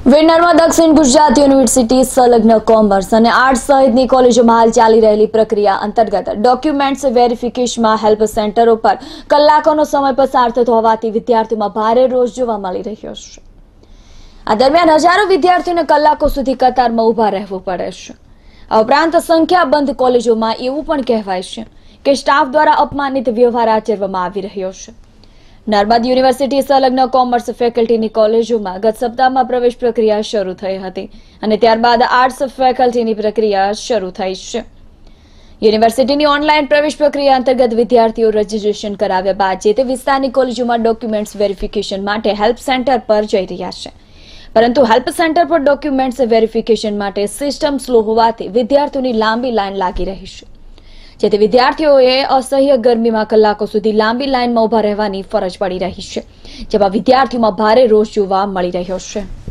વિન્નરમાં દક્ષિણ ગુજરાત યુનિવર્સિટી સંલગ્ન કોમર્સ અને આર્ટ્સ સહિતની કોલેજોમાં હાલ ચાલી રહેલી પ્રક્રિયા અંતર્ગત ડોક્યુમેન્ટ્સ વેરિફિકેશનમાં હેલ્પ સેન્ટરો પર કલાકોનો સમય પસાર થતો હોવાથી વિદ્યાર્થીઓમાં ભારે રોષ જોવા મળી રહ્યો છે। આ દરમિયાન હજારો વિદ્યાર્થીઓને કલાકો સુધી કતારમાં ઊભા રહેવું પડે છે। આ ઉપરાંત સંખ્યાબંધ કોલેજોમાં એવું પણ કહેવાય છે કે સ્ટાફ દ્વારા અપમાનિત વ્યવહાર આચરવામાં આવી રહ્યો છે। નર્મદ યુનિવર્સિટી સંલગ્ન કોમર્સ ફેકલ્ટીની કોલેજોમાં ગત સપ્તાહમાં પ્રવેશ પ્રક્રિયા શરૂ થઈ હતી અને ત્યારબાદ આર્ટ્સ ફેકલ્ટીની પ્રક્રિયા શરૂ થઈ છે। યુનિવર્સિટીની ઓનલાઈન પ્રવેશ પ્રક્રિયા અંતર્ગત વિદ્યાર્થીઓ રજીસ્ટ્રેશન કરાવ્યા બાદ જે તે વિસ્તારની કોલેજોમાં ડોક્યુમેન્ટ્સ વેરિફિકેશન માટે હેલ્પ સેન્ટર પર જઈ રહ્યા છે, પરંતુ હેલ્પ સેન્ટર પર ડોક્યુમેન્ટ્સ વેરિફિકેશન માટે સિસ્ટમ સ્લો હોવાથી વિદ્યાર્થીઓની લાંબી લાઈન લાગી રહી છે, જેથી વિદ્યાર્થીઓએ અસહ્ય ગરમીમાં કલાકો સુધી લાંબી લાઈનમાં ઉભા રહેવાની ફરજ પડી રહી છે, જેમાં વિદ્યાર્થીઓમાં ભારે રોષ જોવા મળી રહ્યો છે।